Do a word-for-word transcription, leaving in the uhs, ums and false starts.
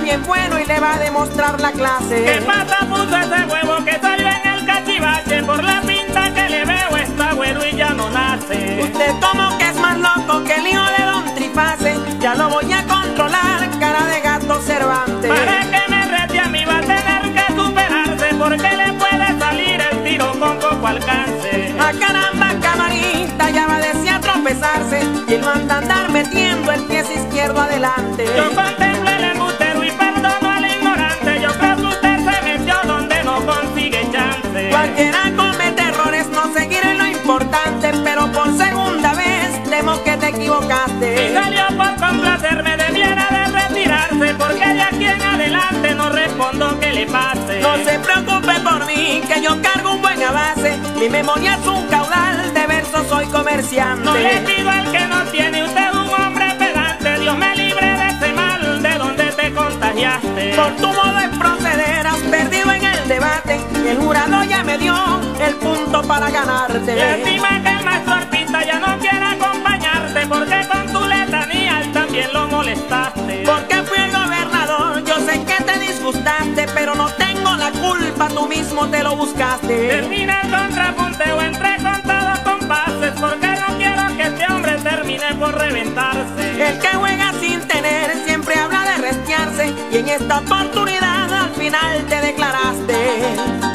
bien bueno y le va a demostrar la clase. ¿Qué pasa? Puso ese huevo que salió en el cachivache. Por la pinta que le veo está güero y ya no nace. Usted como que es más loco que el hijo de Don Triface. Ya lo voy a controlar, cara de gato Cervantes. Para que me rete a mí va a tener que superarse, porque le puede salir el tiro con poco alcance. ¡Ah, caramba, camarita! Ya va a desear tropezarse y él manda a andar metiendo el pie izquierdo adelante. Yo contemplo el embustero y perdono al ignorante. Yo creo que usted se metió donde no consigue chance. Cualquiera comete errores, no seguir es lo importante, pero por segunda vez temo que te equivocaste. Si salió por complacerme debiera de retirarse, porque de aquí en adelante no respondo que le pase. No se preocupe por mí, que yo cargo un buen avance. Mi memoria es un caudal de versos, soy comerciante. No le pido al que no tiene, usted un hombre pedante. Dios me libre de ese mal de donde te contagiaste. Por tu modo de proceder has perdido en el debate, y el jurado ya me dio el punto para ganarte. Y estima que el maestro arpista ya no quiere acompañarte, porque con tu letanía él también lo molestaste. Porque fui el gobernador, yo sé que te disgustaste, pero no tengo la culpa, tú mismo te lo buscaste. Termina el contrapunteo entre contados compases, porque no quiero que este hombre termine por reventarse. El que juega sin tener siempre habla de restearse, y en esta oportunidad al final te declaraste.